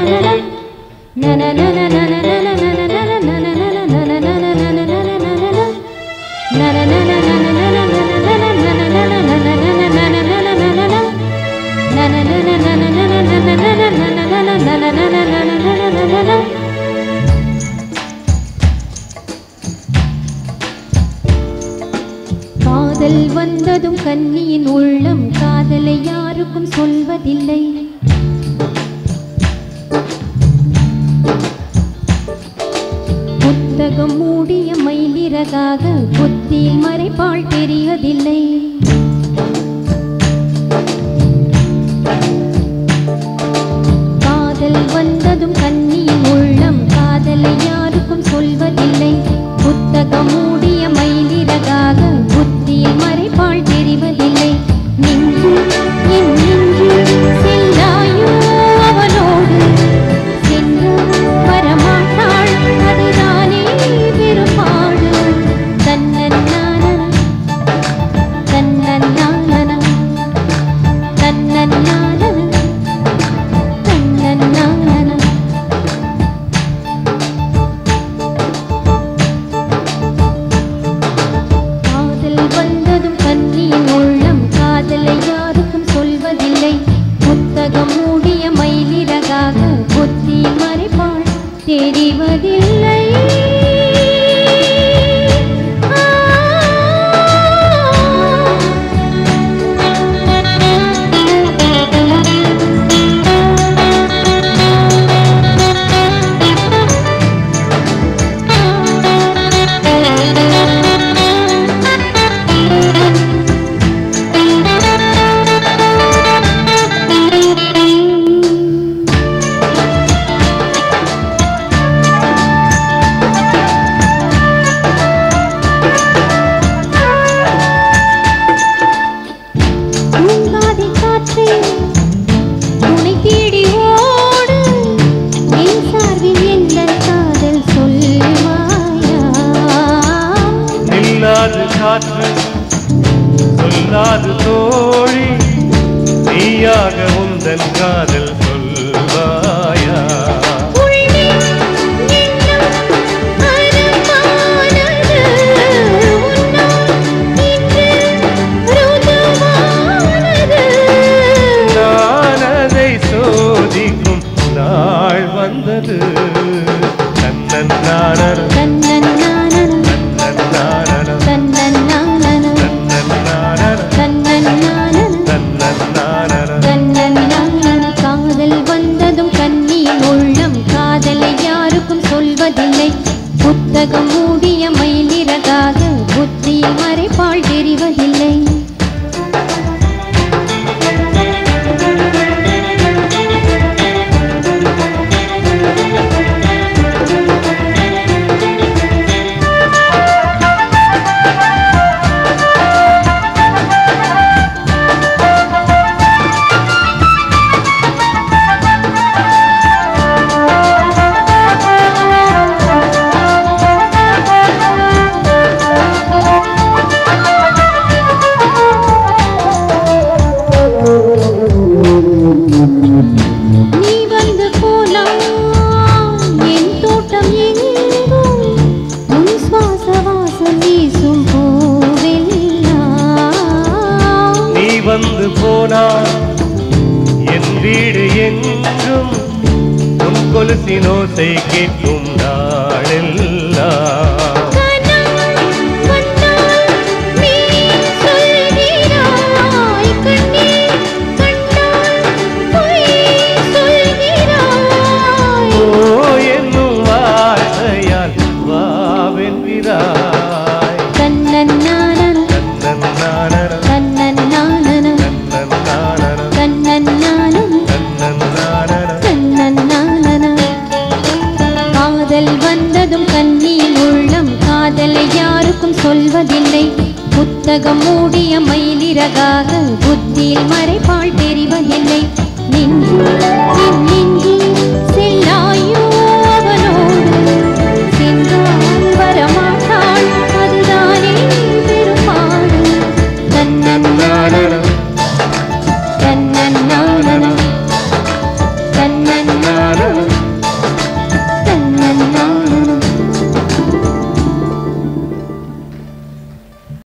காதல் வந்ததும் கன்னியின் உள்ளம் காதலை யாருக்கும் சொல்வதில்லை. புத்தகம் மூடிய மயிலிறகாக புத்தியில் மறைப்பாள் தெரியதில்லை. காதல் வந்ததும் கன்னியின் உள்ளம் காதலை யாருக்கும் சொல்வதில்லை. புத்தகம் மூடிய மயிலிறகாக புத்தியில் மறைப்பாள் தெரிவதில்லை. நெஞ்சு என் நெஞ்சு செல்லாயோ அவனோடு சென்று வரமாட்டாள் அதுதானே பெருமாடு. தன்னன்னான தன்னன்னான தன்னன்னான தன்னன்னான காதல் வந்ததும் கன்னியின் உள்ளம் காதலை யாருக்கும் சொல்வதில்லை. புத்தகம் மூடிய மயிலிறகாக புத்தியில் மறைப்பாள் தெரிவதில்லை. சொல்லாது தோழி நீயாக உந்தன் காதல் சொல்வாயா? நான் அதை சோதிக்கும் நாள் வந்தது. தன்னன்னான காதல் வந்ததும் கன்னியின் உள்ளம் காதலை யாருக்கும் சொல்வதில்லை. புத்தகம் மூடிய மயிலிறகாக புத்தியில் மறைப்பாள் தெரிவதில்லை. வந்து போனான் என் வீடு எங்கும் உன் கொலுசின் ஓசை கேட்கும் நாளெல்லாம். என்னும் வார்த்தையால் வாவென்கிறாய். தன்னன்னான தன்னன்னான காதல் வந்ததும் கன்னியின் உள்ளம் காதலை யாருக்கும் சொல்வதில்லை. புத்தகம் மூடிய மயிலிறகாக புத்தியில் மறைப்பாள் தெரிவதில்லை. நின்று